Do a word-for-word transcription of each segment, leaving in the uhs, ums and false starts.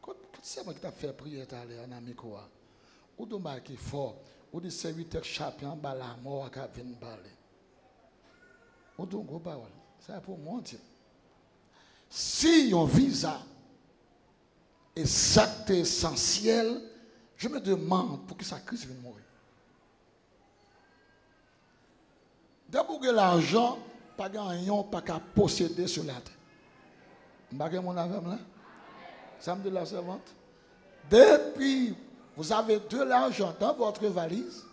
C'est moi qui t'a fait prier en ami quoi. Ou de marquer fort, ou de serviteur champion, bah la mort qui vient parler. Ou de gros parole. C'est pour mentir. Si un visa exact et essentiel, je me demande pour qui ça crise vienne mourir. D'abord que l'argent, pas gagnant, pas qu'à posséder sur la terre. Vous avez mon avis là? Ça me dit la servante. Depuis, vous avez de l'argent dans votre valise,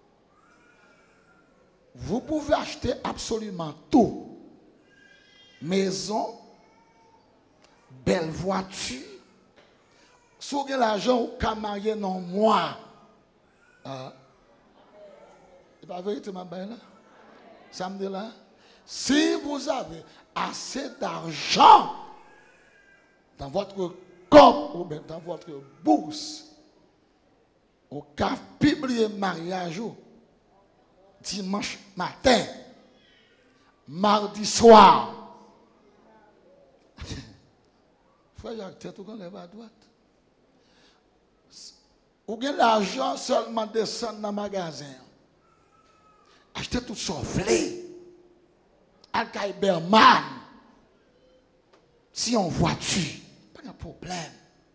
vous pouvez acheter absolument tout. Maison, belle voiture. Si vous avez l'argent, vous pouvez marier non moi. Ah. C'est pas vérité, ma belle? Ça me dit là? Si vous avez assez d'argent dans votre corps ou bien dans votre bourse, au cas publier mariage dimanche matin, mardi soir. Frère Jacques, tête ou qu'on lève à droite. Ou bien l'argent seulement descendre dans le magasin. Acheter tout soufflé. Al-Kaï Berman. Si on voiture, pas de problème.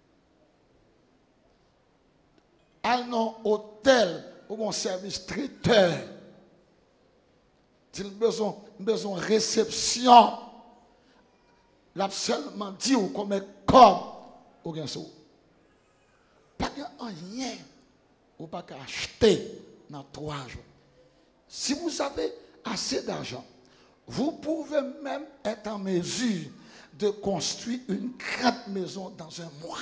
Al non hôtel ou un service traiteur. Il a besoin besoin de réception. L'a seulement dit ou comme comme ou bien ça. Pas de rien ou pas acheter dans trois jours. Si vous avez assez d'argent, vous pouvez même être en mesure de construire une grande maison dans un mois.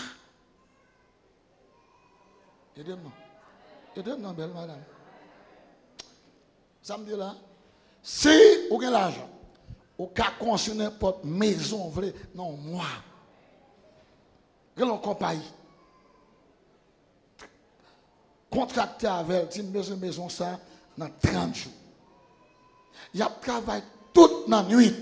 Aidez-moi. Aidez-moi, belle madame. Ça me dit là, si vous avez l'argent, vous pouvez construire n'importe maison, vous voulez, non, moi. Vous avez une compagnie. Contracté avec une maison, maison ça, dans trente jours. Il y a travail toute la nuit.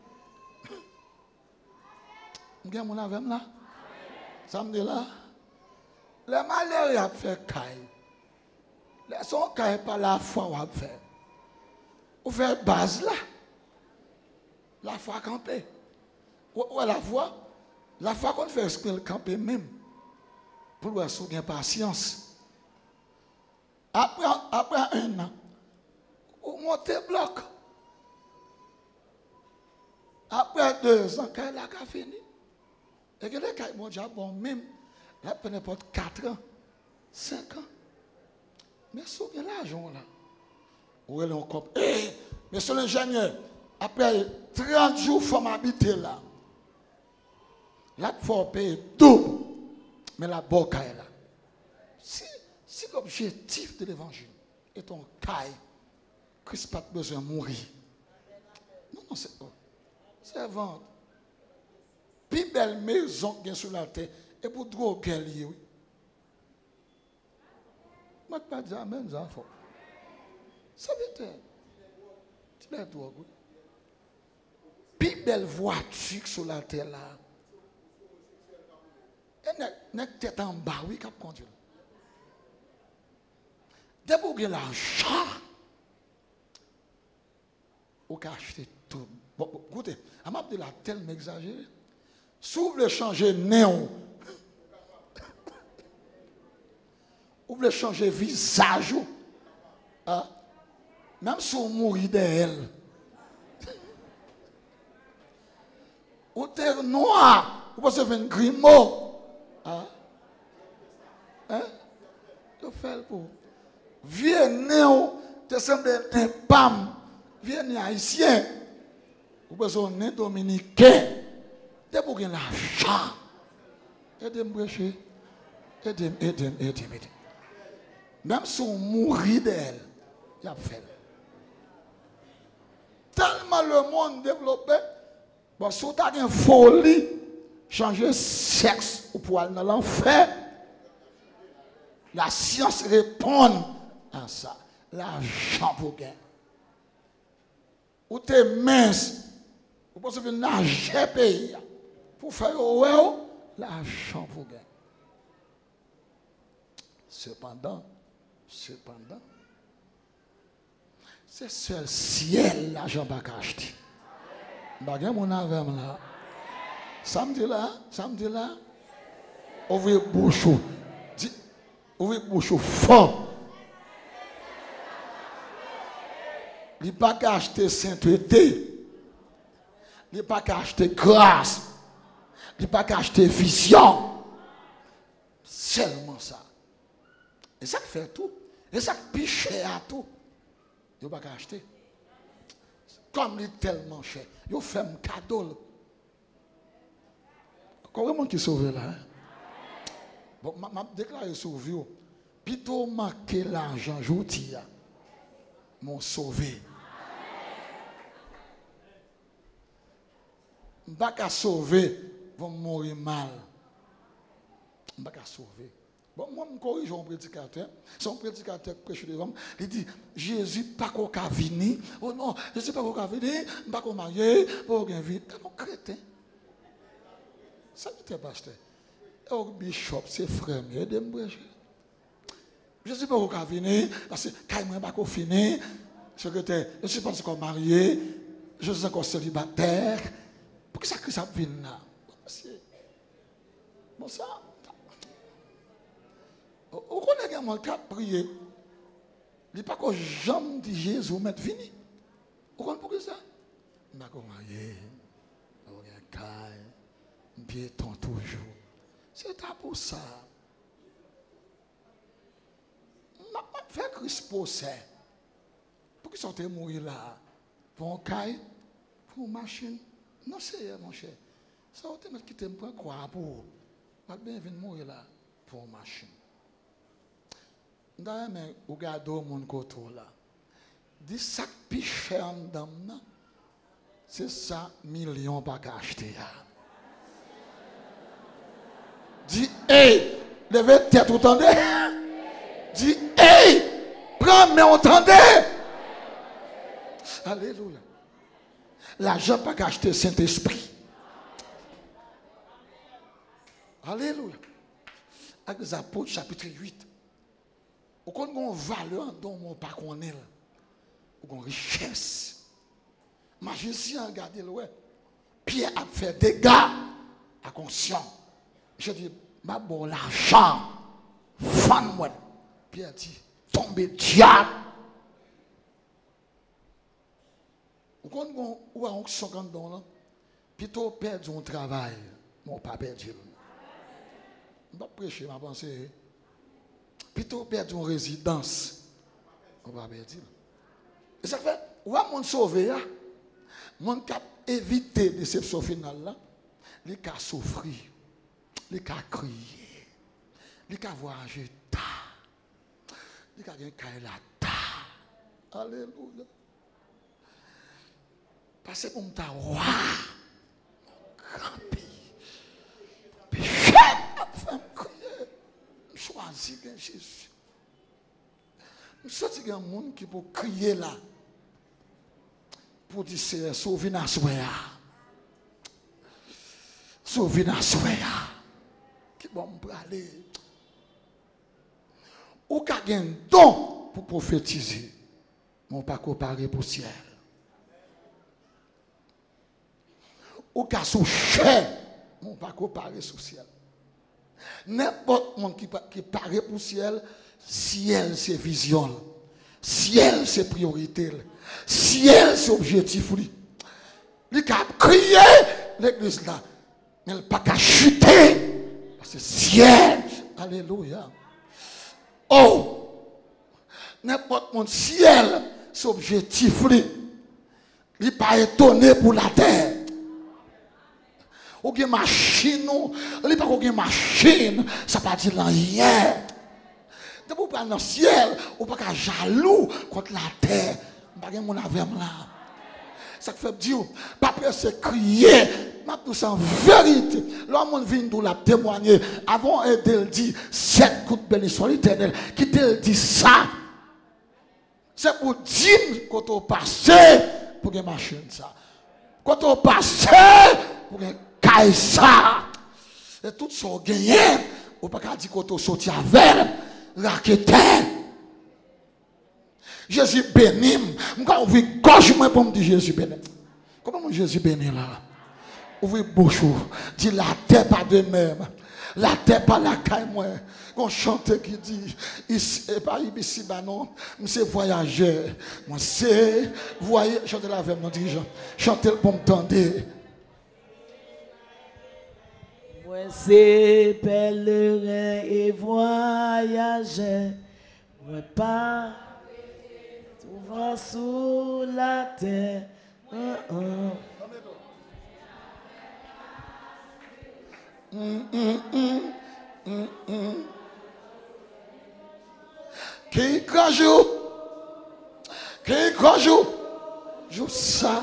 Vous avez mon avec là? Ça me dit là? Les malheurs, il a fait caille. Les sons caille par la foi, on va faire. Vous faites base là. La foi camper. Ou la foi? La foi qu'on fait exprès camper même. Pour voir si vous avez patience. Après, après un an, vous montez bloc. Après deux ans, quand elle a fini, et que les cas mon diable, bon, même, là, peut n'importe quatre ans, cinq ans. Mais si vous avez l'argent là, où est-ce qu'on Eh, monsieur l'ingénieur, après trente jours, il faut m'habiter là. Là, il faut payer double. Mais la boca est là. Si, si l'objectif de l'évangile est ton caille, Christ n'a pas besoin de mourir. Non, non, c'est pas. C'est vendre. Plus belle maison qui est sur la terre, et pour droguer lié, oui. Moi, je ne pas dire amen, ça faut. Ça veut dire, tu l'as drogue, oui. Plus belle voiture sur la terre là. Et n'est tête en bas, oui, cap conduire. Dès que vous avez l'argent, vous pouvez acheter tout. Bon, bon, écoutez, à ma la tellement exagéré. Si vous voulez changer néon, vous voulez changer visage, hein? Même si vous mourrez d'elle, ou êtes noir, vous pouvez faire un grimaud. Hein? Hein? Tu fais le pour. Vieux néo, tu sembles un pam, vieux haïtien. Vous besoin d'un dominicain. Dès que vous avez l'argent, aidez-moi, aidez-moi, aidez-moi, aidez-moi. Même si on mourit d'elle, il y a fait. Tellement le monde développé, bon, si vous avez une folie, changer sexe pour aller dans l'enfer, la science répond à ça. L'argent pour gagner. Ou t'es mince, vous pensez que nager pays pour faire ouais, l'argent pour gagner. Cependant, cependant, c'est seul ciel là, Jean pas acheté. Bagay mon avec là. Samedi là, samedi là. Ouvrez bouche. Ouvrez bouche fort. Il n'y a pas qu'à acheter sainteté. Il n'y a pas qu'à acheter grâce. Il n'y a pas qu'à acheter vision. Seulement ça. Et ça fait tout. Et ça piche à tout. Il n'y a pas qu'à acheter. Comme il est tellement cher. Il fait un cadeau. Comment qui sauve là? Bon, je déclare sauvé. Plutôt marquer l'argent, je dis, mon sauvé. Je ne vais pas sauver, vont mourir mal. Je ne vais pas sauver. Bon, moi, je corrige un prédicateur. Son prédicateur prêche devant. Il dit Jésus pas qu'à venir. Oh non, Jésus pas qu'à venir. Je ne vais pas marier. Pour rien vivre. C'est un chrétien. Ça me fait pasteur. Oh, bishop, c'est frère, aidez-moi. Je ne sais pas qu'à venir. Parce que quand je ne vais pas finir. Secrétaire, je ne suis pas encore marié. Je suis encore célibataire. Pour que ça que ça vienne là? Bon, ça. Vous connaissez mon cas prier. Il n'est pas que jamais dit Jésus m'être fini. Vous connaissez pourquoi ça? Je ne suis pas marié. Je suis pas marié. Je piéton toujours. C'est pour ça. Je vais faire Christ pour ça. Pour qu'ils sortent mourir là. Pour un caille, pour une machine. Non, c'est mon cher. Ça va te mettre qui t'aime pas quoi pour. Pas bien venir mourir là. Pour une machine. D'ailleurs, mais regardez mon côté là. Dis ça plus cher dans c'est ça millions pas acheter. Dis hey, levez tête, entendez? Dis hey, prends mais entendez? Alléluia. L'argent pas acheter Saint-Esprit. Alléluia. Avec les apôtres chapitre huit. Ou qu'on a une valeur dont on ne pas connaît. Ou une richesse. Magicien, regardez le ouais. Pierre a fait des dégâts à conscience. Je dis, ma bon l'argent. Fan-moi. Pierre dit, tombez diable. Ou qu'on a un cinquante dollars. Plutôt perdre son travail. Mon pas perdu. Je ne vais pas prêcher ma pensée. Plutôt perdre une résidence. On va perdre. Et ça fait, ou à mon sauvé, mon cap éviter déception finale là, les cas souffrir, les cas crier, les cas voyager tard, les cas gagner la tard. Alléluia. Parce que comme ta roi, grand pays, péché, femme crier. Choisis Jésus. Je sais qu'il y a un monde qui peut crier là. Pour dire c'est sauver la soya. Sauver la soya. Qui va me aller. Ou qu'il y a un don pour prophétiser. Mon pas comparé pour le ciel. Ou qu'il y a sous chair. Mon pas comparé sur le ciel. N'importe monde qui, qui paraît pour le ciel, ciel c'est vision, ciel c'est priorité, ciel c'est objectif. Il a crié l'église là, mais il n'a pas qu'à chuter, parce que ciel, alléluia. Oh, n'importe monde ciel c'est objectif, il n'est pas étonné pour la terre. Ou bien machine, ou il pas ou machine, ça pas dire rien. De vous pas dans le ciel, ou pas qu'à jaloux contre la terre. Pas gen mon avec là. Ça fait dire pas peur c'est crier, m'a tout ça en vérité. L'homme vient nous la témoigner avant de dit sept coups de bénédiction l'Éternel qui te dit ça. C'est pour dire quand on passe pour une machine ça. Quand on passe pour une ça et tout ça gagné ou pas qu'à dire qu'on sorti avec raquette. Jésus béni. Je vais ouvrir gauche pour me dire Jésus béni. Comment mon Jésus béni là? Ouvrez bouche. Dis la terre pas de même. La terre pas la caille moi. On chante qui dit ici pas ici bah non, c'est voyageur. Moi c'est voyez chantez la avec mon dirigeant. Chantez pour m'entendre. Moi c'est pèlerin et voyageur. Moi pas souvent sous la terre. Uh -uh. Mm, mm, mm, mm, mm. Qui grand jour, qui grand jour, joue ça.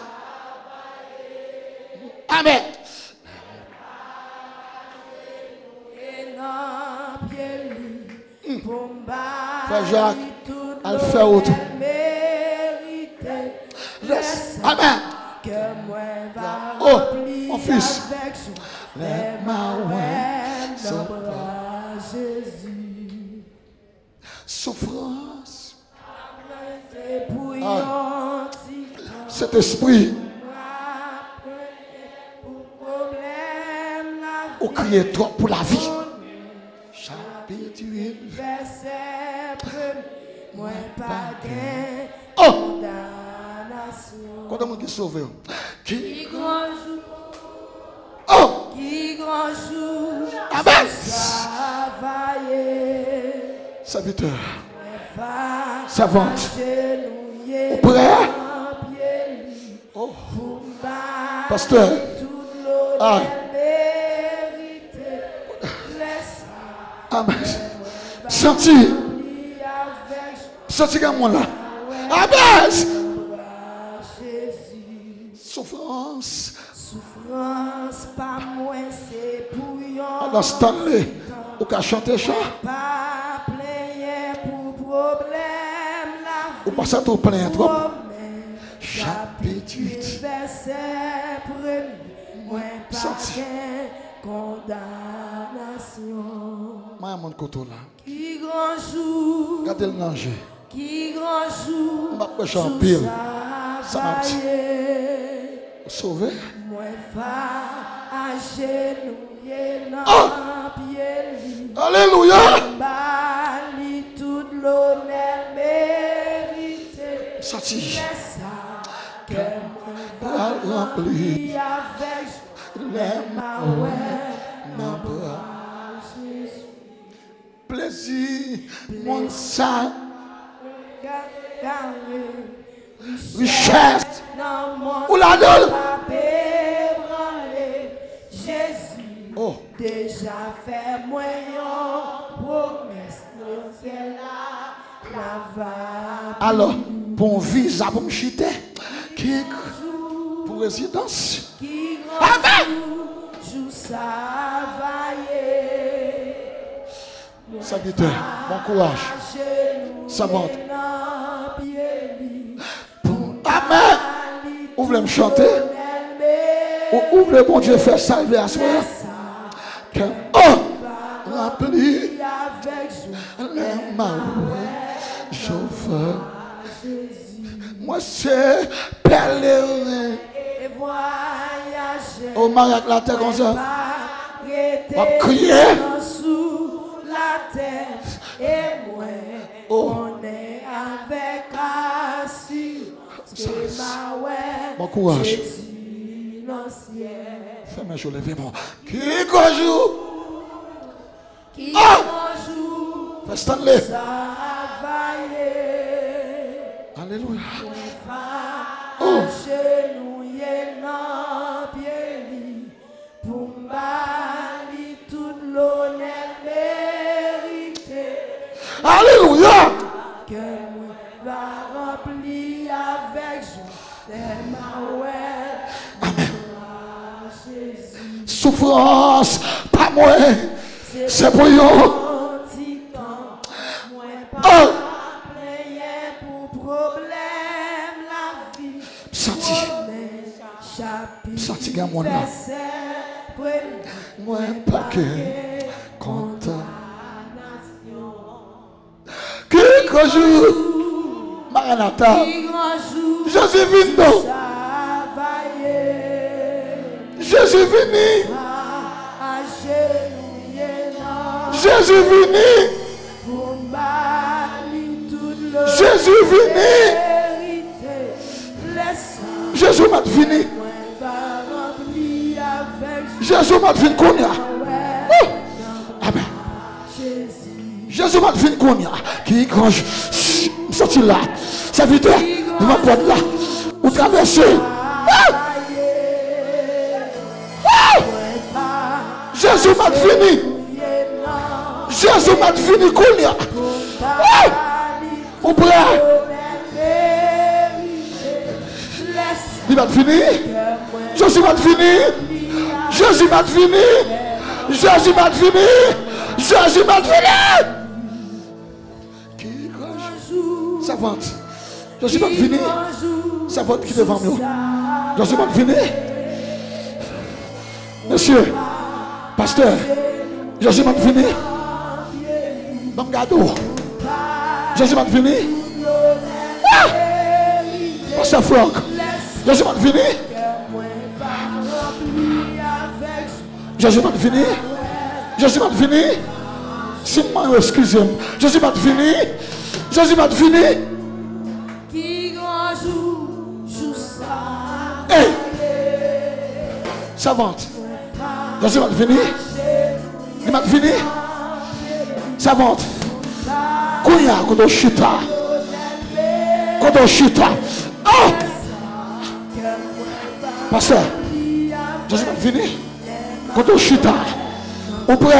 Amen. Frère Jacques, elle fait autre. Laisse. Amen. Oh, mon fils. Les mains Jésus. Souffrance. Ah. Cet esprit. Ou crier trop pour la vie. Chapitre huit. Oh! Quand on dit sauvé. Qui grand jour. Oh! Qui grand jour. Amen. Serviteur. Servante. Au prêt. Oh. Pasteur. Ah. Amen. Senti. Senti comme moi là. Amen. Souffrance. Souffrance, pas moins, c'est pour yon. Alors, Stanley, ou qu'à chanter chant. Pas plaigner pour problème. Ou pas ça tout plein trop. Chapitre huit. Verset premier. Moins pas condamnation. Moi, mon côté là. Qui grand jour. Regardez le danger. Qui grand jour. On va prêcher en pile. Ça m'a dit. Sauvé. Oh. Alléluia. Sorti. Rempli. Plaisir. Mon sang. Richesse. Ou la donne. Jésus. Oh. Déjà fait moyen. Promesse de ciel là. Alors, bon visa pour me chiter. Qui pour résidence. Amen. Serviteur, bon courage. Savante. Amen. Vous voulez me chanter? Ou voulez bon Dieu faire salver à ce moment? Oh! Rempli les mains. Chauffeur. Moi c'est pèlerin. Au mariage la terre comme ça. On va crier. Et moi, on est avec assurance. Bon courage. Fais-moi je lève moi. Qui joue? Qui joue? Fais Stanley. Alléluia. Oh. Alléluia. Que moi va remplir avec Amen. Souffrance, pas moi. C'est pour vous. Oh. Senti. Senti gamin moi là. Moi pas que content. grand jour. Maranatha. Jésus vient donc. Jésus venu. Jésus venu. Jésus venu. Jésus m'a fini. Jésus m'a fini Kounia. Amen. Jésus m'a fini Kounia. Qui quand je sorti là, serviteur, vous m'apportez là, vous traversez. Jésus m'a fini. Jésus m'a fini Kounia. Vous prêt? Il m'a fini. Jésus m'a fini. Jésus m'a fini. Jésus m'a fini. Jésus m'a fini. Savante. Jésus m'a fini. Savante qui est devant nous. Jésus m'a fini. Monsieur, pasteur, Jésus m'a fini. Bon gado. Jésus m'a fini. Ah! Pasteur Franck. Jésus m'a fini. Jésus m'a fini. Jésus m'a fini. C'est moi, excusez-moi. Jésus m'a fini. Jésus m'a fini. Hey! Savante. Jésus m'a fini. Il m'a fini. Savante. Kouya, kodo chita. Kodo chita. Oh! Pasteur, Jésus m'a fini. Kodo chita. Au prêt.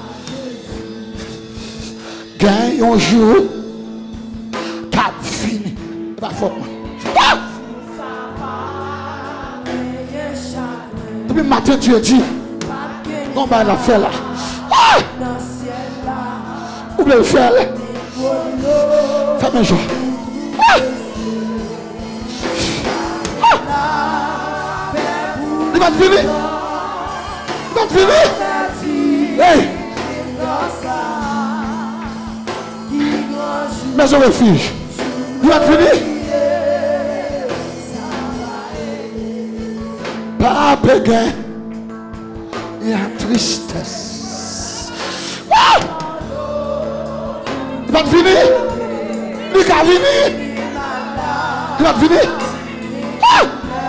Gagne un jour. Cap fini. Pas fort. Ah! Depuis le matin, tu as dit. On va la faire là. Ah! Où le faire là? Fais mes jours. Ah! Ah! Il va te finir. Il va te finir. Hey! Mais au refuge. Il va te finir. Pas péguin. Il y a tristesse. Ah! Il va te finir. Il va venir. Il va te finir. Ah!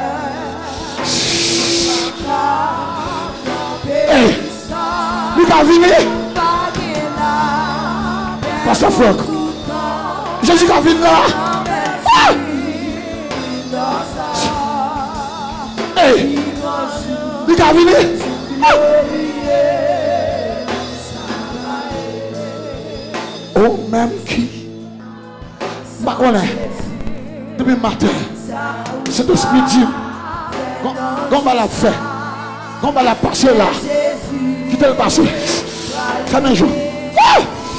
Hey! Il va venir. Pasteur Franck. Jésus va venir là. Ah! Hey! Il va venir. Ah! Oh, même qui? Bah, on est. Depuis le matin. C'est de ce midi. Qu'on va la faire. Qu'on va la passer là. Qui te le passer? Ça un jour. Ah!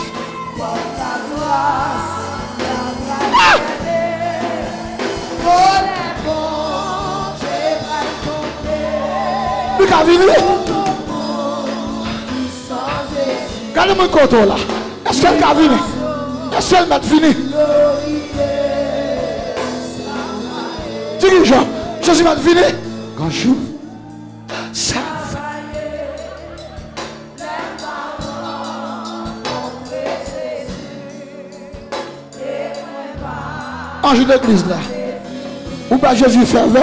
Ah! Il va venir. Regardez mon côté là. Est-ce qu'elle va venir? Est-ce qu'elle m'a fini? Dis-moi, Jésus m'a fini. Quand je ça va. Ange de l'église là. Ou pas Jésus fervent.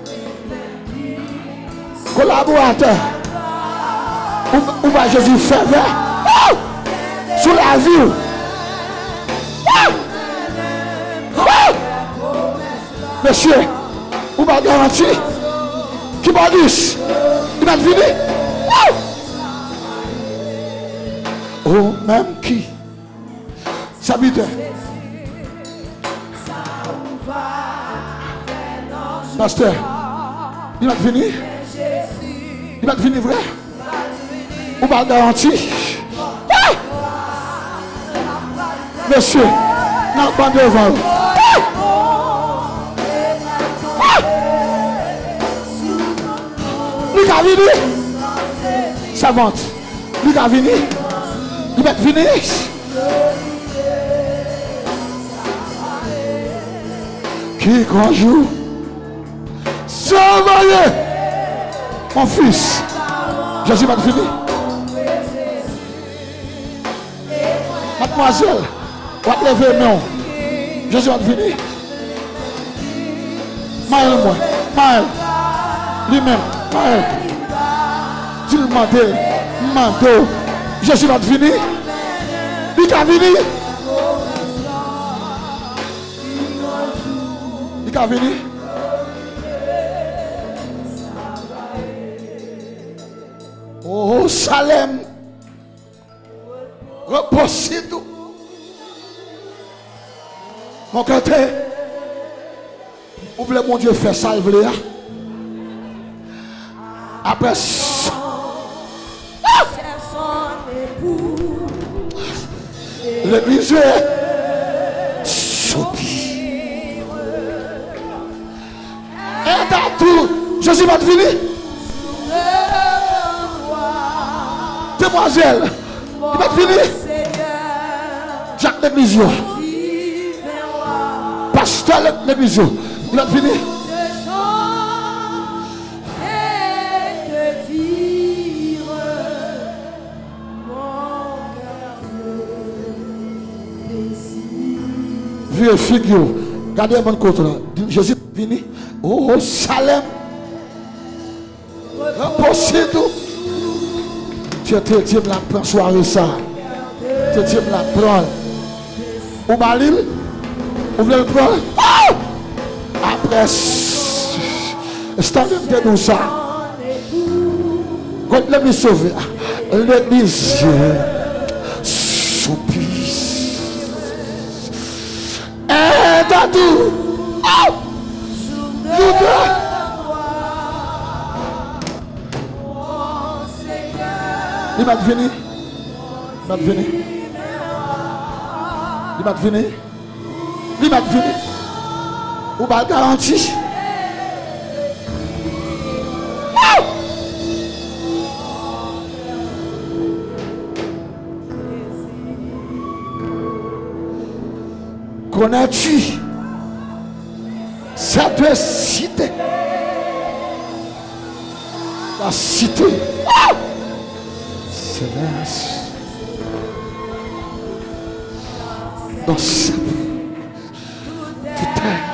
Collaborateur. Ou pas Jésus fervent. Oh! Sous la vie. Oh! Oh! Monsieur, ou pas garanti. Qui va dire? Il va venir. Oh! Oh, même qui? Ça veut dire. Pasteur, il va venir. Il va venir vrai. Ou pas garanti. Oh! Monsieur, non, pas devant. Oh! Oh! Il va venir. Ça monte. Il va venir. Il va venir. qui grand jour surveiller mon fils. Jésus m'a fini. Mademoiselle, on va lever non. Jésus m'a fini. Maël, moi, Maël, lui-même, Maël, tu le manteau, manteau. Jésus m'a fini. Il a fini. Il a fini. Oh, Salem. Repose tout. Mon côté. Vous voulez mon Dieu faire salve là. Après ça. L'église est soupir. Et dans tout, Jésus va venir. Demoiselle, il va venir. Jacques l'église. Pasteur l'église. Il va venir. Vieux figure, regardez un bon côté là. Jésus est venu. Oh, Salem. Repose tout. Tu te dis la prendre soirée ça. Tu te dis la prendre. Ou Malil. Vous voulez le prendre? Oh! Après, c'est un peu de ça. Quand l'église sauve, l'église soupire. Et dans tout. Oh! Il va venir. Il va venir. Il va venir. Il va venir. Ou pas garantie. Oh! Connais-tu cette cité? La cité. Oh! Silence. Dans ce tout est.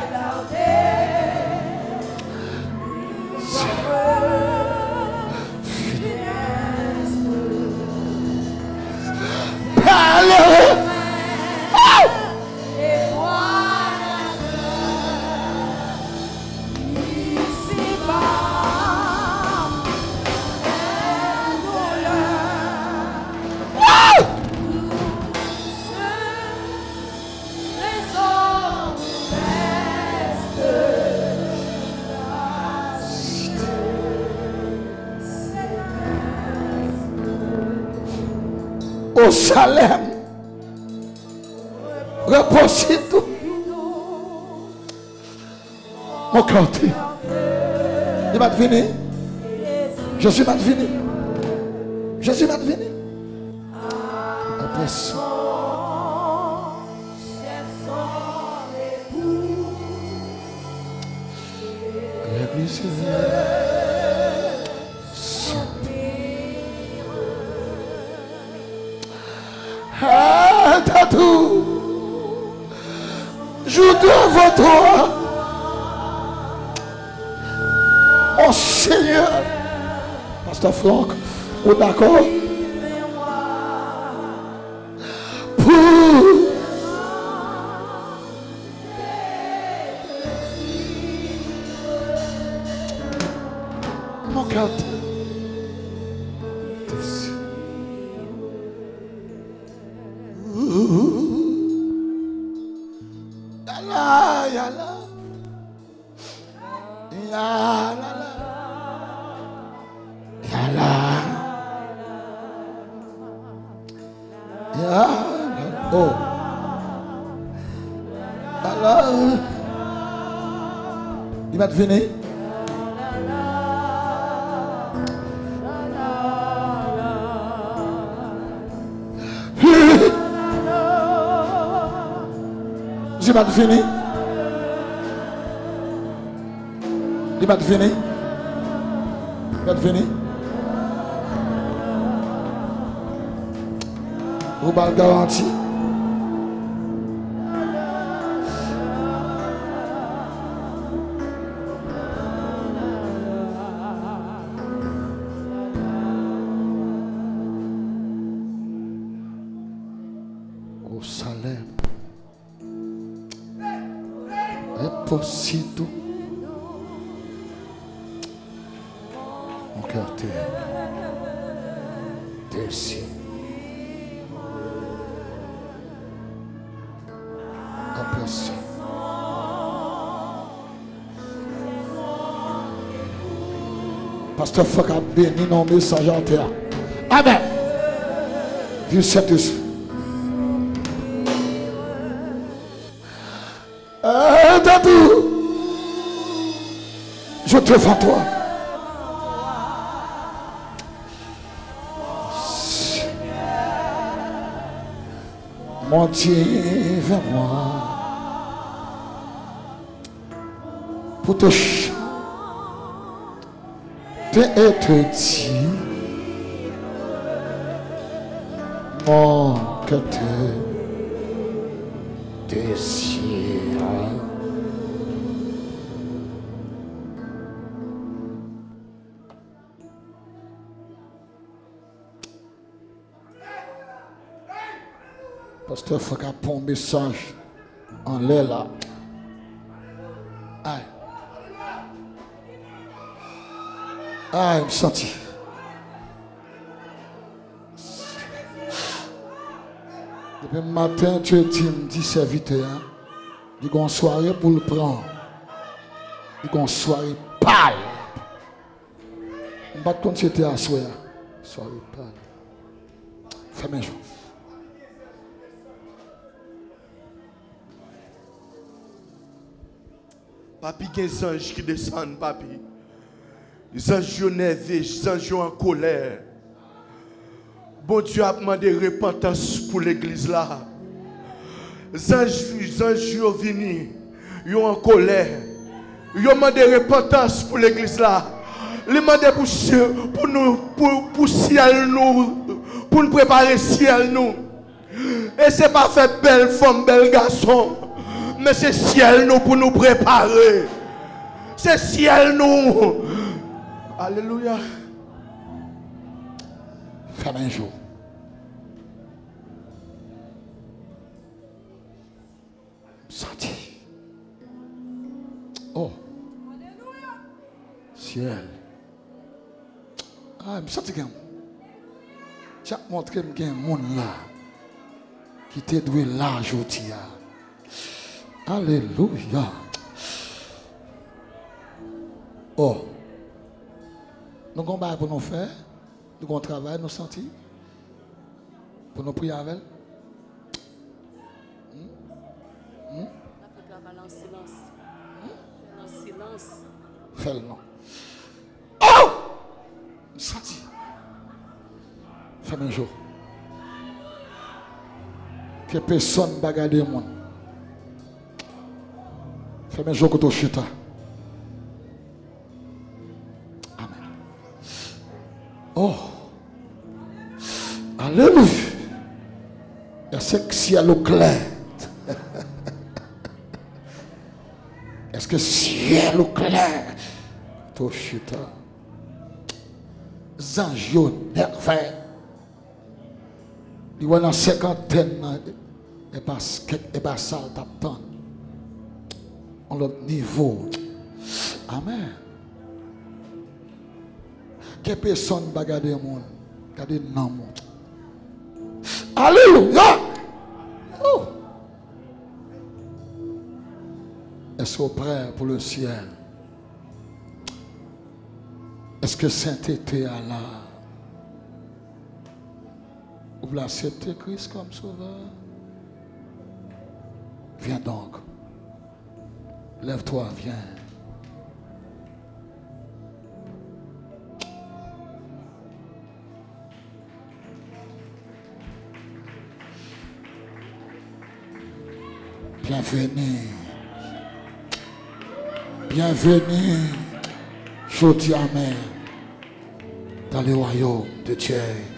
Au Salem, repose tout. Mon côté, il va venir. Jésus va venir. Jésus va venir. Après ça. L'église ah, tatou. Joue devant toi. Oh Seigneur. Pasteur Franck, vous d'accord? Pour mon cœur. Oh. Alors, il va venir. Il va venir. Il va venir. Il va venir. Vous avez garanti. Au salaire. Est possible. Mon cœur t'est déçu. Impossible. Pasteur Fok a béni nos messages en terre. Amen. Vieux Saint-Esprit. Euh, Dadou, je te fais toi. Mon Dieu vers moi pour te chanter et te dire mon cœur te désire. Pasteur Fok a pris un message en l'air là. Aïe. Aïe, je me senti. Depuis le matin, tu dis, me dis serviteur, il y a une soirée pour le prendre. Il y a une soirée pâle. Je ne sais pas quand tu étais à soir. Soirée pâle. Fais mes jours. Papi, il y a des anges qui descendent, papi. Les anges nerveux, les anges en colère. Bon Dieu a demandé repentance pour l'église là. Les anges, les anges sont venus, ils sont en colère. Ils ont demandé repentance pour l'église là. Ils ont demandé pour, pour nous, pour, pour ciel nous, pour nous préparer ciel nous. Et c'est pas fait belle femme, bel garçon. Mais c'est ciel nous pour nous préparer. C'est ciel nous. Alléluia. Fais un jour. Senti. Oh. Ciel. Ah, je me sens que j'ai montré que un monde là qui t'est doué là aujourd'hui. Alléluia. Oh. Nous avons un travail pour nous faire. Nous avons un travail, nous sentir. Pour nous prier avec elle. Hmm? Hmm? On peut travailler en silence. En silence. Fais-le non. Oh! Senti. Fais-moi un jour. Que personne ne va garder le monde. Fais-moi un jour que tu chutas. Amen. Oh! Alléluia. Est-ce que ciel est clair? Est-ce que ciel est clair? Tu chutas. Zanjio nerveux. Il y a une cinquantaine et pas et pas ça t'attend. On l'autre niveau. Amen. Que personne va garder le monde. Garder non monde. Alléluia. Oh. Est-ce que vous êtes prêts pour le ciel? Est-ce que sainteté est là? Vous voulez accepter Christ comme sauveur? Viens donc. Lève-toi, viens. Bienvenue. Bienvenue. Je dis Amen. Dans le royaume de Dieu.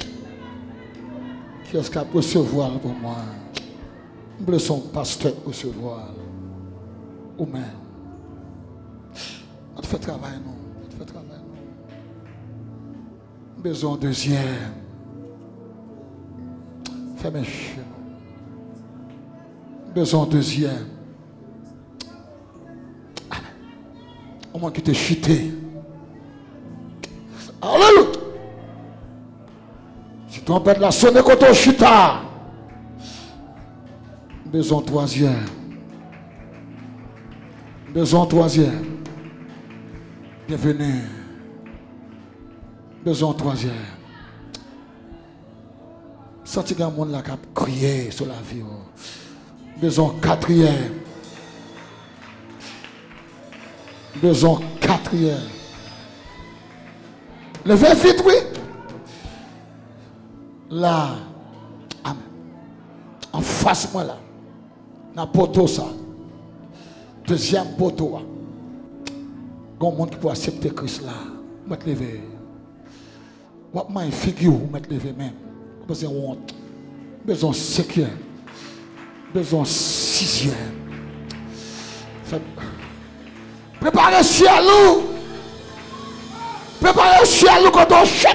Qui est-ce qui a recevoir pour moi? Je son pasteur recevoir. Ou même. On fait travail, non? On fait travail, non? Besoin deuxième. Fais mes chiens. Besoin deuxième. Au moins qui te chuté. Alléluia. Si tu empêches la sonner quand on chute. Besoin troisième. Besoin troisième. Bienvenue. Besoin troisième. Senti qu'il y a un monde là qui a crié sur la vie. Besoin quatrième. Besoin quatrième. Levez vite, oui. Là. Amen. En face, moi là. Dans le poteau, ça. Deuxième poteau. Il y a un monde qui peut accepter Christ là. Vous mettez lever. Vous mettez une figure. Vous mettez lever même. Vous avez honte. Besoin cinquième. Besoin sixième. Préparez le ciel. Préparez le ciel quand on chute.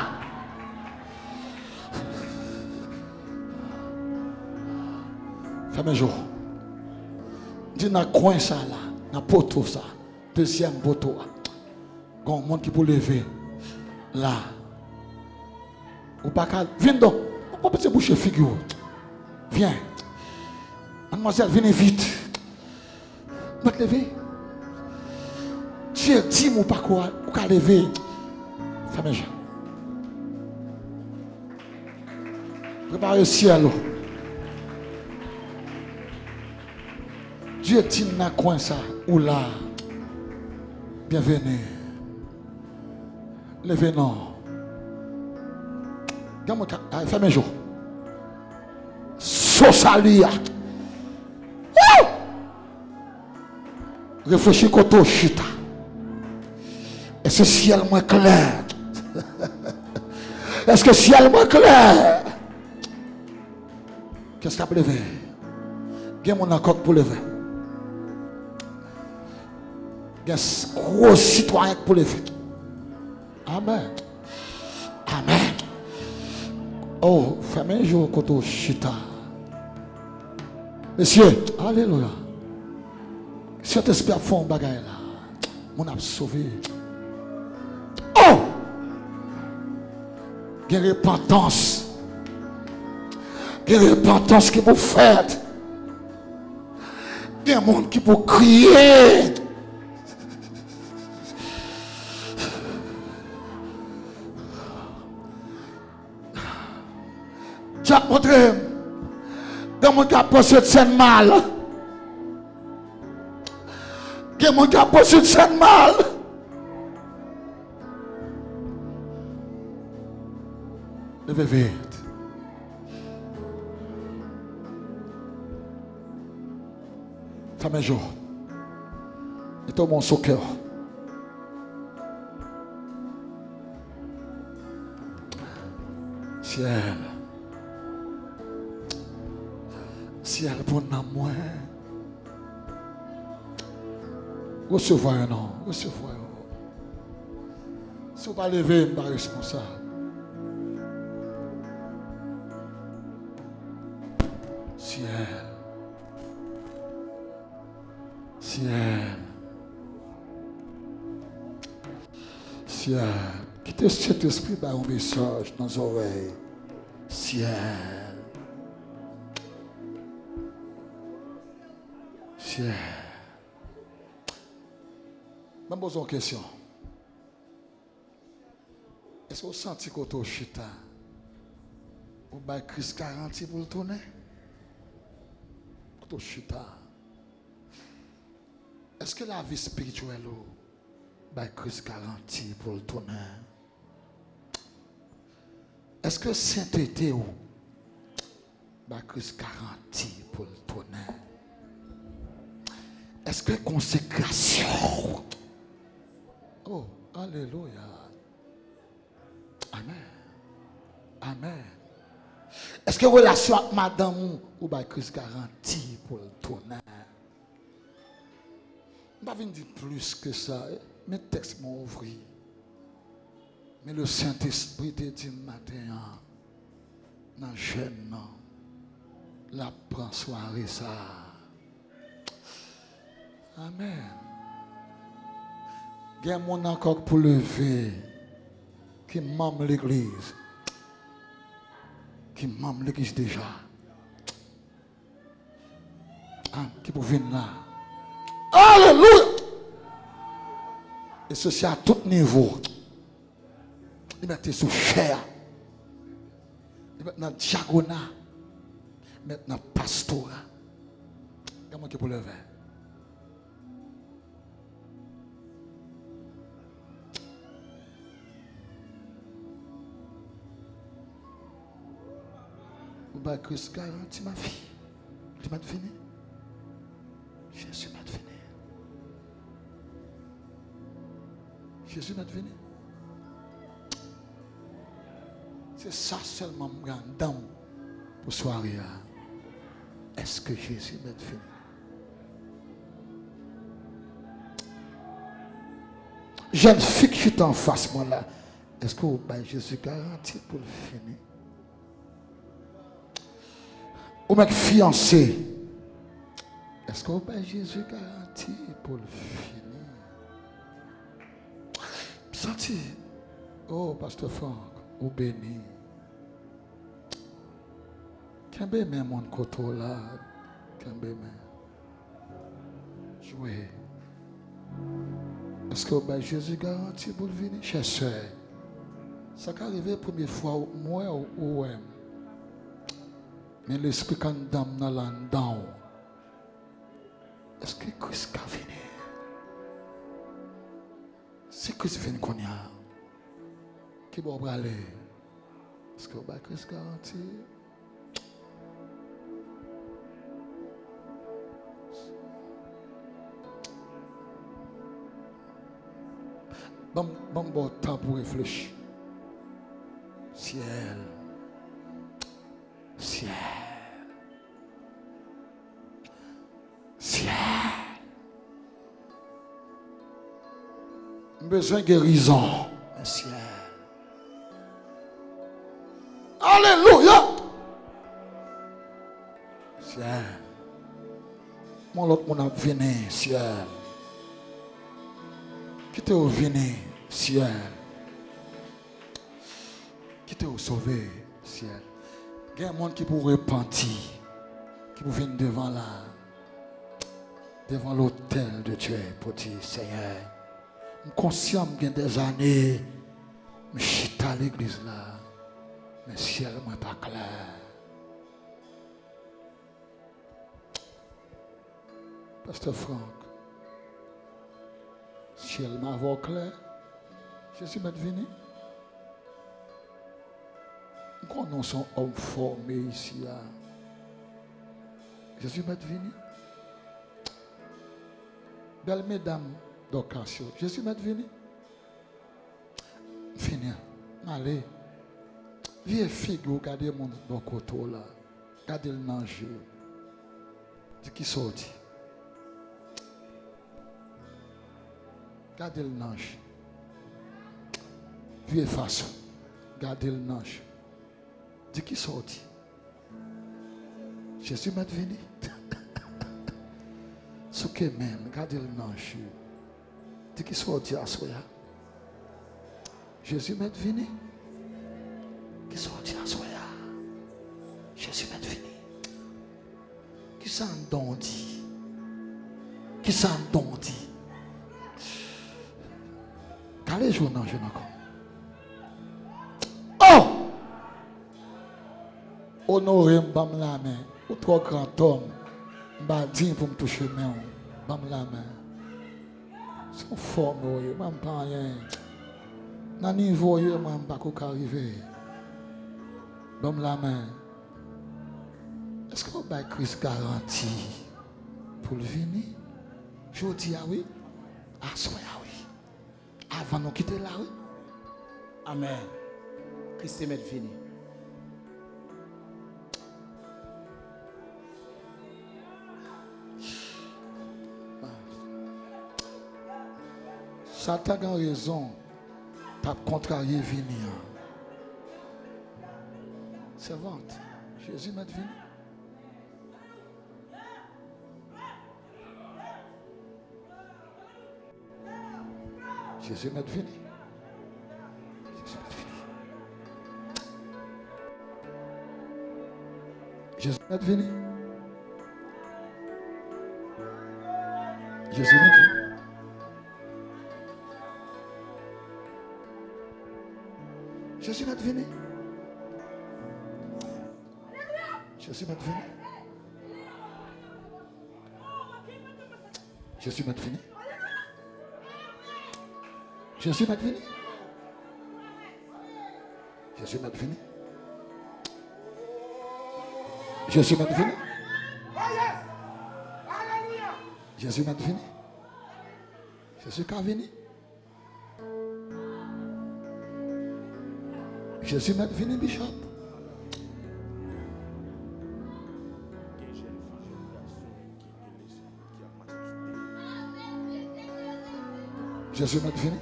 Fais mes jours. Dis dans le coin ça là. Dans le poteau ça. Deuxième poteau. Il y a un monde qui peut lever. Là. Ou pas qu'à. Viens donc. On peut se boucher figure. Viens. Mademoiselle, venez vite. Vous te lever. Dieu dit mon pas quoi. Ou qu'à lever. Fais mes gens. Préparez le ciel. Dieu dit dans le coin ça. Ou là. Bienvenue. Levez non. Fais mes jours. Sosalia. Réfléchis quand on chute. Est-ce que le ciel moins clair? Est-ce que le ciel moins clair? Qu'est-ce qu'il a levé? Il y a mon accord pour lever. Il y a un gros citoyen pour lever. Amen. Amen. Oh, fais un jour quand on chute. Monsieur, alléluia. Cet esprit a fait un bagage là. On a sauvé. Oh! Il y a une repentance. Il y a une repentance qui vous fait. Il y a un monde qui peut crier. Tu as montré. Il y a un monde qui a pensé de scène mal. Il y a un monde qui a pensé de scène mal. Levez vite. Femme un jour. Et toi, mon soccer. Ciel. Ciel, bon amour. Recevoir un nom. Recevoir. Si vous ne pas lever, je ne suis pas responsable. Ciel. Ciel. Ciel. Quittez cet esprit par un message dans nos oreilles. Ciel. Ciel. Je me pose une question. Est-ce que vous sentez que vous êtes chita? Vous avez Christ garanti pour le tourner? Vous êtes chita. Est-ce que la vie spirituelle vous avez Christ garanti pour le tourner? Est-ce que sainteté vous avez Christ garanti pour le tourner? Est-ce que consécration? Oh, Alléluia. Amen. Amen. Est-ce que relation avec madame ou bien Christ garantie pour le tourner? Je ne vais pas dire plus que ça. Mes textes m'ont ouvert. Mais le Saint-Esprit te dit matin, dans le jeune, la prend soirée ça. Amen. Il y a mon encore pour lever qui m'aime l'église. Qui m'aime l'église déjà. Ah, qui peut venir là. Alléluia. Et ceci à tout niveau. Il mettait sous chair. Il mettait dans diagonale. Il mettait dans pastorat. Comment qui peut lever? Vous avez Christ garanti ma fille. Tu m'as fini. Jésus m'a fini. Jésus m'a fini. C'est ça seulement mon dame pour soirée. Est-ce que Jésus m'a fini? Jeune fille qui est en face moi là. Est-ce que vous avez Jésus garanti pour le finir? Ou mec fiancé. Est-ce que vous avez Jésus garanti pour le finir? Senti. Oh, Pasteur Franck, ou béni. Qu'un béni mon côté là. Qu'un béni. Jouez. Est-ce que vous avez Jésus garanti pour le venir? Chers soeurs, ça qui arrive la première fois, moi ou moi. Mais l'esprit quand dame dans l'endant. Est-ce que Christ va venir? Si Christ vient qu'on y a, qui va aller? Est-ce que vous avez Christ garanti? Bon, bon, bon temps pour réfléchir. Ciel. Ciel. Ciel. Besoin de guérison. Ciel. Alléluia. Ciel. Mon l'autre mon a venu, ciel. Qui t'est venu, ciel. Qui t'est sauvé, ciel. Il y a un monde qui peut repentir, qui peut venir devant là, devant l'autel de Dieu pour dire, Seigneur, je suis conscient que des années, je suis à l'église là, mais le ciel n'est pas clair. Pasteur Franck, le ciel m'a vu clair. Jésus m'est venu. Nous sommes hommes formés ici. Jésus m'est venu. Belle mesdames d'occasion. Jésus m'est venu. Fini. Allez. Vieux figure, regardez mon côté là. Regardez le nager. Dis qui sorti. Regardez le nage. Vieux façon. Regardez le nage. Dis qui sorti. Jésus m'est venu. Ce que même, regardez le nage. Dis qui sorti à soi. Jésus m'est venu. Qui sorti à soi. Jésus m'est venu. Qui s'en don dit. Qui s'en don dit. Allez jouer dans le jeu encore. Oh! Honorez m'bam la main. Ou trop grand homme. M'ba dit pour me toucher main. Bam la main. Son forme, je m'en pas rien. Dans le niveau, je m'en pas qu'à arriver. Bam la main. Est-ce que vous avez Christ garanti pour le venir? Je dis ah oui. Ah, soyez ah oui. avant de quitter la rue. Amen. Christ est maître fini. Satan a raison. T'as contrarié venir. C'est vente. Jésus m'a venu. Jésus m'a venu. Jésus m'a venu. Jésus m'a venu. Jésus m'a venu. Jésus m'a venu. Jésus m'a venu. Jésus m'a venu. Jésus m'a venu. Jésus m'a venu. Jésus m'a venu. Jésus qui a venu. Jésus m'a venu, Bishop. Jésus m'a venu.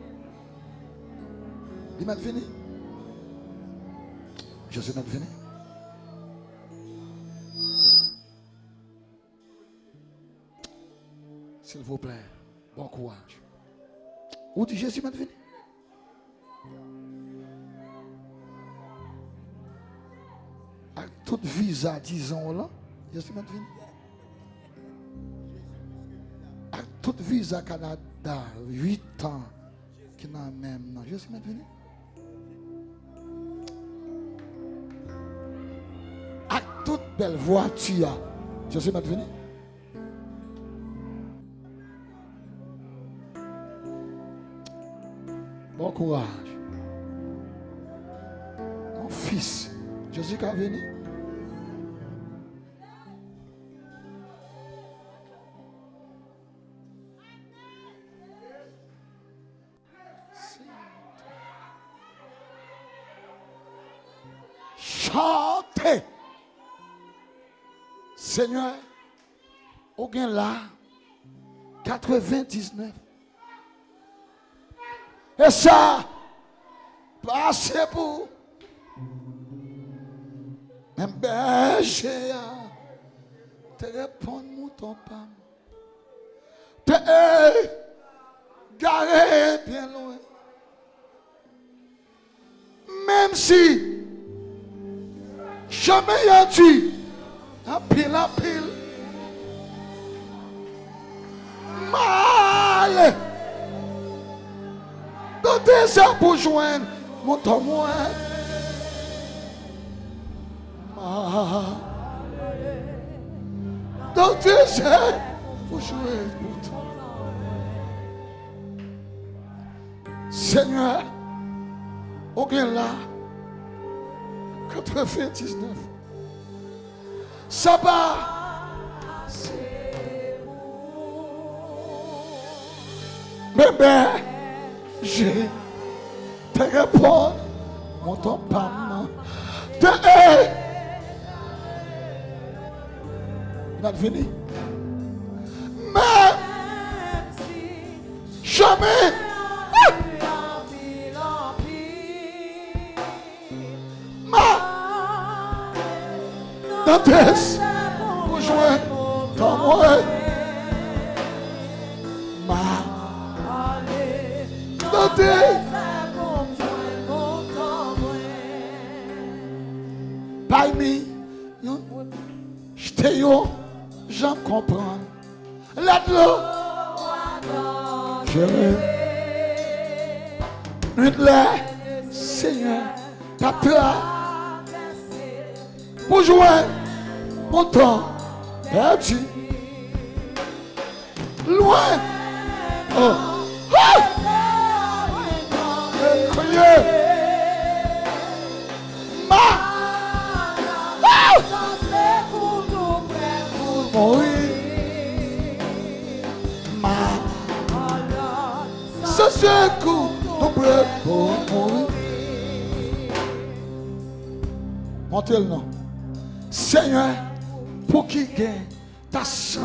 Il m'a venu. Jésus m'a venu. S'il vous plaît, bon courage. Où dit Jésus m'a venu? Avec toute visa, disons là, Jésus m'a venu. Avec toute visa Canada, huit ans, qui n'a même, non, Jésus m'a venu. Avec toute belle voiture, Jésus m'a venu. Bon courage. Mon fils, Jésus qui est venu. Chantez. Seigneur, au gain là, quatre-vingt-dix-neuf. Et ça, passez pour un berger, te répondre mouton pam, te garé bien loin. Même si jamais y a tu, en pile en pile, mal. Dans des heures pour joindre mon temps moins. Dans des heures pour joindre mon temps. Seigneur, aucun là, quatre-vingt-dix-neuf. Sabbat. Bébé. Je te réponds, mon ton pam, te hais. Il a venu. Mais, jamais. Ma, dans tes, pour jouer, dans moi. Ma. Parmi je te yo, j'en comprends. Là-dedans, je veux là, Seigneur, ta peur pour jouer mon temps perdu. Loin. Oh. Ah! Ma mourir ma ça secoue Montez le nom. Seigneur, pour qui gagne ta chante.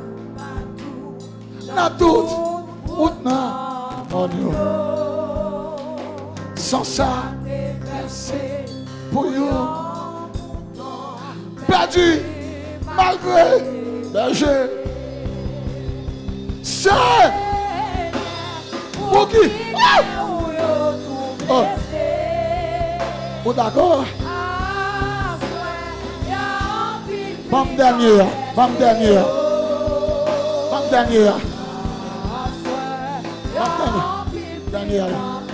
Dans tout, ou non, sans ça, pour vous. Perdu, malgré berger. C'est pour qui? Oh, oh d'accord. Bam dernier, bam dernier, bam dernier, bam dernier.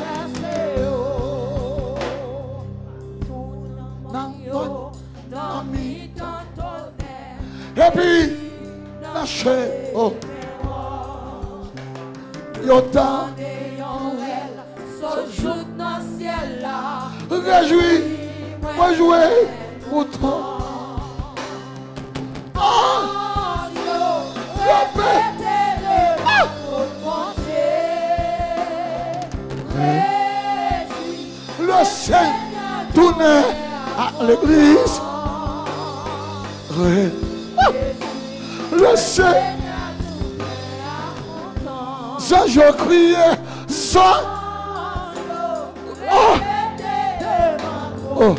Et puis, lâchez, oh, yotan, se joue dans le ciel là. réjouis, rejouez, mouton. Oh, le Seigneur tourne à l'église. Le Seigneur, ça je criais, ça. Oh, oh.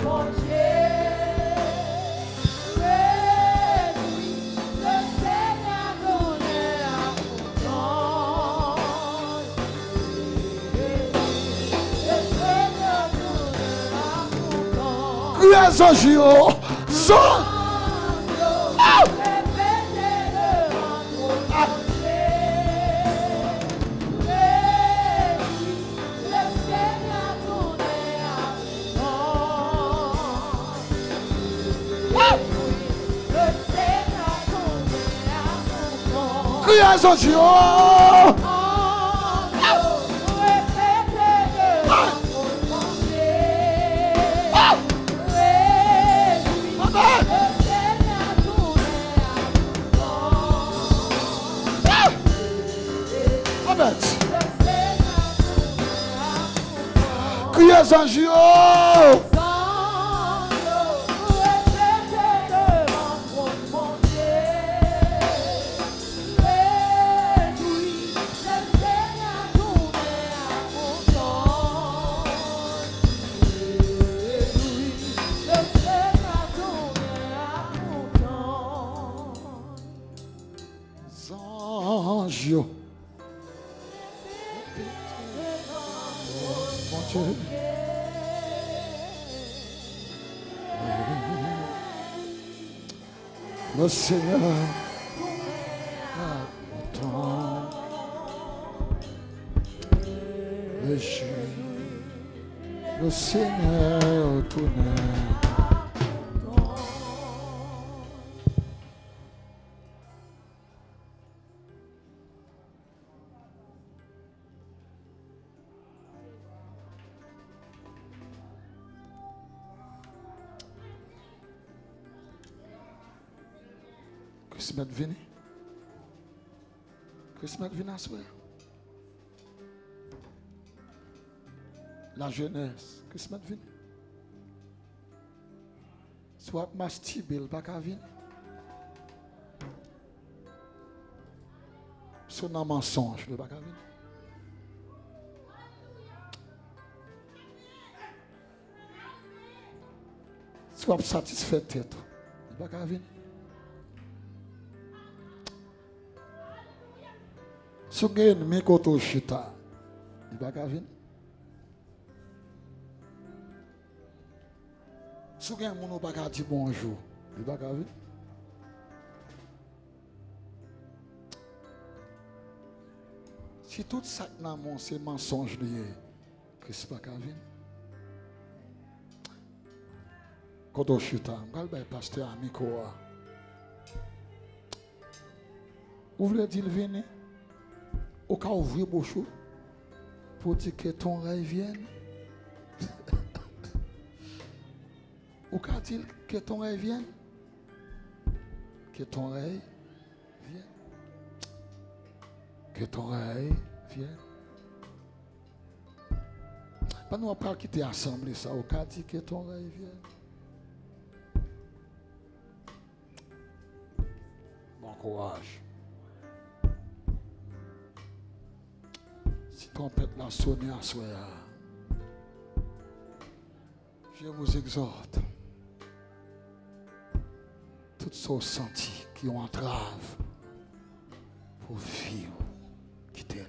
Les anges sont les anges. Criez anges. Anges. Le Seigneur a pourtant le jeu, le Seigneur tourne. Christmas vini. Christmas vini à soir. La jeunesse. Christmas vini. Soit mastibil, pas qu'à venir. Son un mensonge, pas qu'à venir. Soit satisfait tête, pas qu'à venir. Si vous avez un ennemi qui est chita, il ne va pas venir. Si vous avez un ennemi qui va dire bonjour, il ne va pas venir. Si tout ça c'est mensonge, Christ ne va pas venir. Quand on chita, je vais le pasteur Amico. Vous voulez dire venir? Au cas où ouvrir bouche pour dire que ton rêve vienne. Au cas où dire que ton rêve vienne. Que ton rêve vienne. Que ton rêve vienne. Pas nous pas quitter l'assemblée ça. Au cas où dire que ton rêve vienne. courage. Si trompette l'a sonné à soi, je vous exhorte, toutes ceux sentis qui ont entrave pour vivre, quittez-le.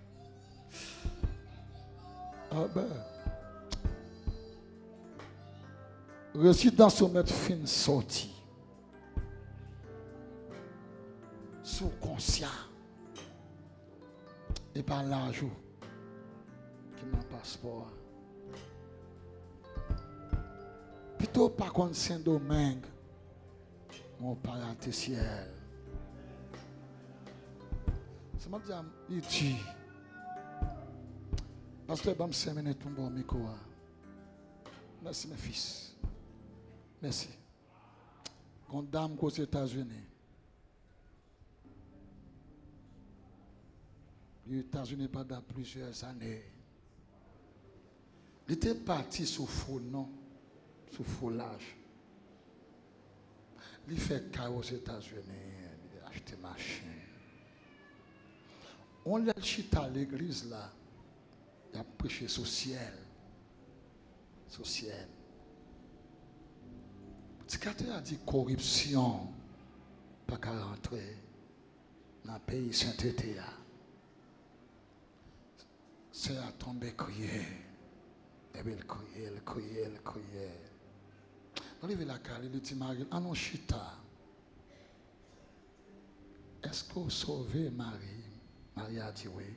Ah ben, résidence au maître fin sorti, sous conscient, et par l'argent qui m'a passeport. Plutôt par contre Saint-Domingue, mon paradis ciel. C'est moi qui dis, parce que je cinq minutes pour mon micro. Merci mes fils. Merci. Quand dame aux États-Unis. Les États-Unis pendant plusieurs années. Il était parti sous faux nom, sous faux l'âge. Il fait cas aux États-Unis, il a acheté machine. On l'a chita à l'église là, il a prêché sur le ciel. Sur le ciel. Si quelqu'un a dit corruption, pas qu'à rentrer dans le pays saint-été. C'est à tomber crier. Et bien il criait, il criait, il criait. On lève la cale, il dit Marie, ah non, chita. Est-ce que vous sauvez Marie? Marie a dit oui.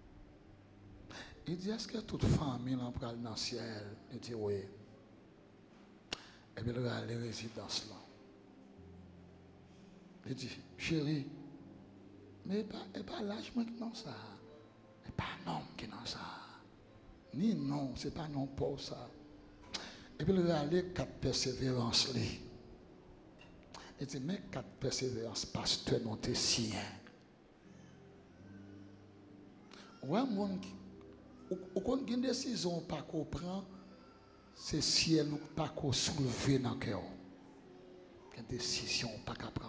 Il dit, est-ce que toute famille en parle dans le ciel? Il dit oui. Et bien il va aller résidence là. Il dit, chérie, mais il pas l'âge qui dans ça. Il pas un homme qui dans ça. Ni non, ce n'est pas non pour ça. Et puis il va aller quatre persévérances. Il dit, mais quatre persévérances, pasteur, non, t'es sien. Ouais, mon qui, au une décision pas qu'on prend, c'est ciel ou pas qu'on soulever dans le cœur. Une décision pas qu'à prendre.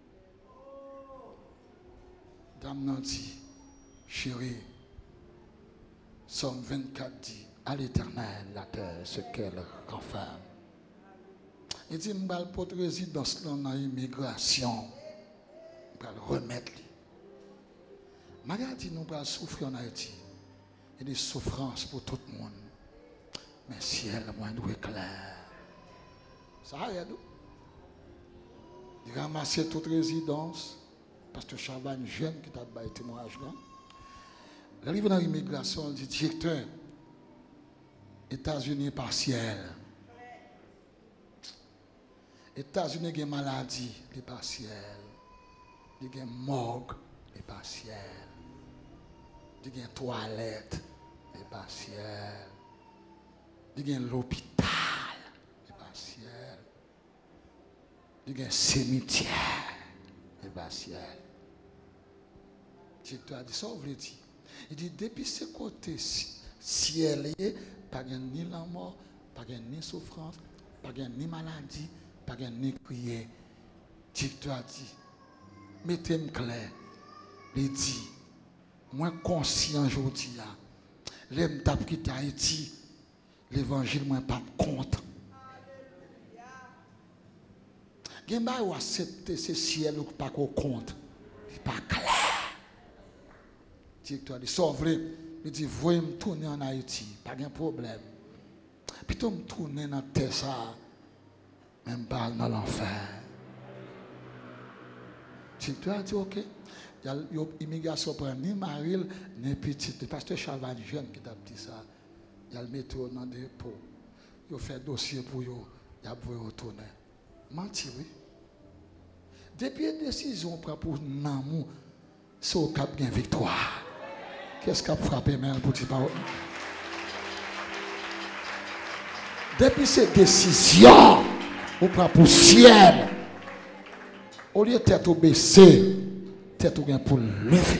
Dame n'a dit, chérie, Somme vingt-quatre dit, à l'Éternel la terre, ce qu'elle renferme. Il dit, je vais pour résidence dans l'immigration, je vais le remettre. Marie a dit, nous allons souffrir en Haïti. Il y a des souffrances pour tout le monde. Mais ciel, moi, nous est clair. Ça arrête. Il a ramassé toute résidence. Parce que Chavannes jeune qui t'a baillé témoignage là. L'arrivée dans l'immigration, il dit, directeur, États-Unis partiel. États-Unis, il y a maladie, les partiels. Il y a morgue, les partiels. Il y a toilette, les partiels. Il y a l'hôpital, les partiels. Il y a cimetière, les partiels. Directeur a dit, ça, vous voulez dire? Il dit, depuis ce côté ciel, pas ni la mort, pas ni souffrance, pas ni maladie, pas ni crier. Directeur a dit, mettez-moi clair. Il dit, moi conscient aujourd'hui, l'aime t'a quitté Haïti, l'évangile moi pas de compte. Il y a ou accepter ce ciel ou pas qu'on compte. C'est pas clair. Directeur dit, sauve-le. Il dit, voyez me tourner en Haïti, pas de problème. Plutôt me tourner dans la terre, ça, même pas dans l'enfer. Directeur a dit, ok. Il y a l'immigration pour ni Maril, ni petit. Le pasteur Chavannes jeune qui t'a dit ça. Il y a le météo dans le dépôt. Il a fait dossier pour eux. Il a voulu retourner. Menti, oui. Depuis une décision pour Namou, c'est au cap de victoire. Qu'est-ce qui a frappé même pour dire parole? Depuis cette décision, on prend pour ciel. Au lieu de tête baissée, tête pour lever.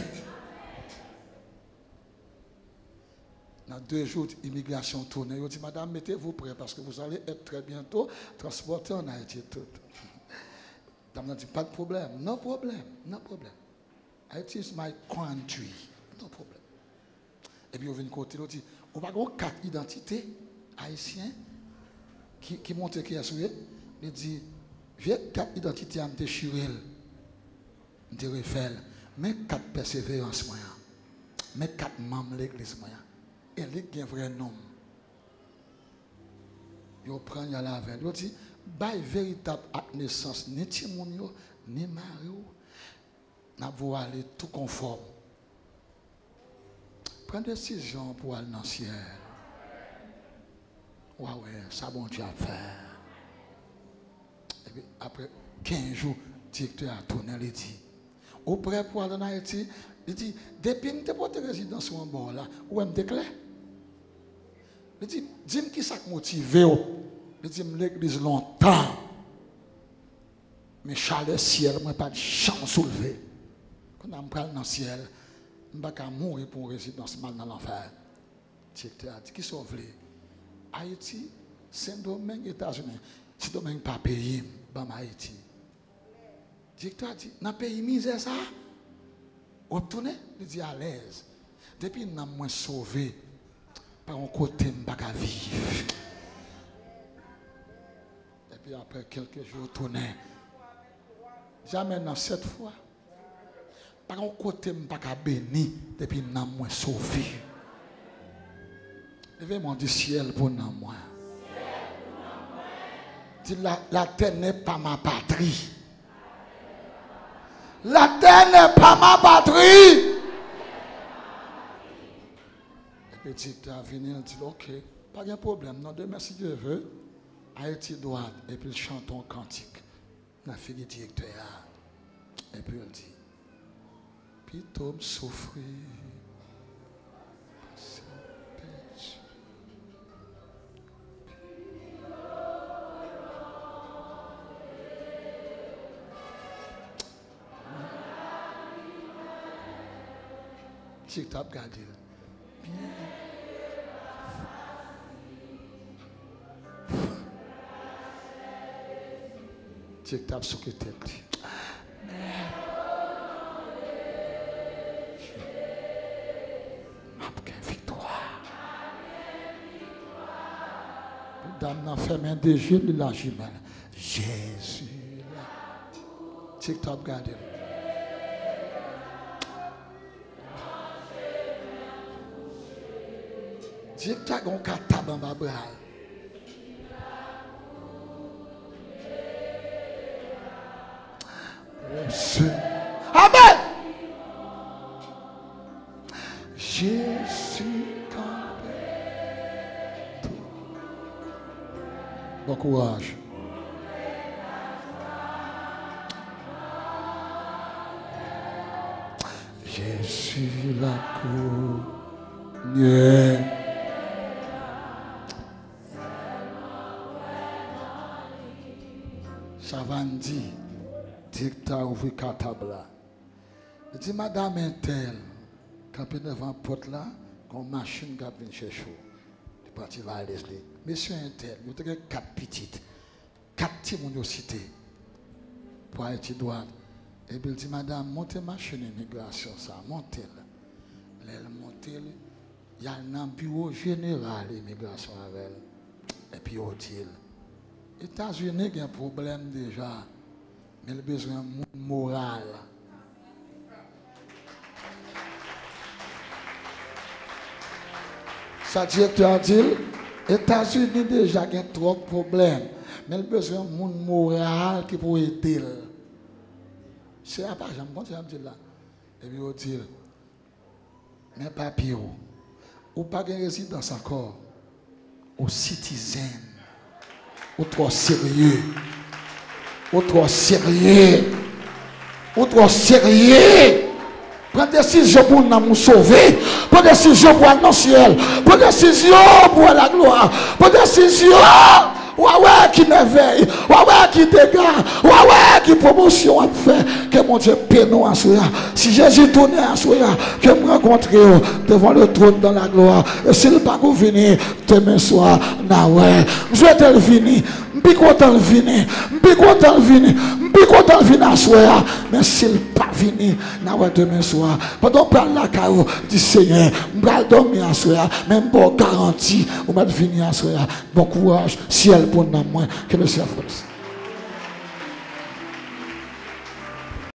Dans deux jours d'immigration tournée, il dit, madame, mettez-vous prêt parce que vous allez être très bientôt transporté en Haïti. Tout. Madame dit, pas de problème, no problème, no problème. Haïti is my country, no problème. Et puis, on vient de côté, on dit, on va avoir quatre identités haïtiennes qui, qui montrent qui est souillé. Il dit, viens quatre identités à me déchirer, me refaire, mais quatre persévérances, mais quatre membres de l'église. Et il y a un vrai nom. Il prend la veille. Il dit, by véritable naissance, ni Timounio, ni Mario, n'a pas aller tout conforme. Prends décision pour aller dans le ciel. Ouais, ouais, ça bon Dieu a fait. Et puis après quinze jours, le directeur a tourné, il dit, au prêt pour aller en Haïti, il dit, depuis que tu portes résidence en bord là, où est-ce que tu es? Il dit, dis-moi qui ça motive. Il dit, l'église longtemps. Mais chaleur ciel, moi pas de chance soulever. Quand on parle dans le ciel, je ne vais pas mourir pour une résidence mal dans l'enfer. Le directeur a dit, qui sauve les Haïti, Saint-Domingue, États-Unis. Si Domingue pas payé, dans Haïti. Le directeur a dit, dans le pays misère ça, on retourne, il dit à l'aise. Depuis que nous avons sauvé, par un côté, je ne peux pas vivre. Et puis après quelques jours, tourner. Jamais dans cette fois. Par un côté, je ne peux pas bénir depuis que nous avons sauvé. Levez-moi du ciel pour nous. Dis, la, la terre n'est pas ma patrie. La terre n'est pas ma patrie. Et puis tu as venu, il dit, ok, pas de problème. Non, demain, si Dieu veut, Haïti droite, et puis il chante un cantique. On a fini directeur. Et puis il dit, puis Tom souffrit. Tu as regardé. Tu as sur la tête. Victoire. Dame n'a fait main de Jésus, la jumelle. Jésus. Tu as regardé. Dieu t'a gon katab en babral. Amen. Jésus campé. Bon courage. Jésus la couronne. Savandi, directeur ouvre cartable. Il dit, madame Intel, quand il devant la porte là, une machine qui vient chercher. Il est parti vers Leslie. Monsieur Intel, il y a quatre petites, quatre petits moun cité pour Haïti droite. Et puis il dit, madame, montez machine immigration, ça, montez-la. Elle monte, il y a un bureau général d'immigration avec elle. Et puis il dit, les États-Unis ont un problème déjà, mais ils ont besoin de moral. Ça directeur dit, les États-Unis déjà ont trop de problèmes, mais ils ont besoin de monde moral qui peut aider. C'est à part, j'aime quand j'aime dire là. Et puis il dit, mais papier, ou pas de résidence encore, aux citoyens. Ou trop sérieux. Ou trop sérieux. Ou trop sérieux. Prends décision pour nous sauver. Prends décision pour aller dans le ciel. Prends décision pour la gloire. Prends décision. Ouais, ouais, qui m'éveille. Ouais, ouais, qui dégage. Ouais, ouais, qui promotion à faire. Que mon Dieu paie nous à soi. Si Jésus tourne à soi, que me rencontre devant le trône dans la gloire. Et s'il pas venir demain soir, na ouais. Je vais te le venir. Je suis content de venir. Je suis content de venir. plus content de venir à soir, mais s'il pas venir, n'a pas demain soir. Pendant que parle la carreau, dit Seigneur, je vais dormir à soir, même bon garantie, on va venir à soir. Bon courage, ciel pour nous, que le ciel fasse.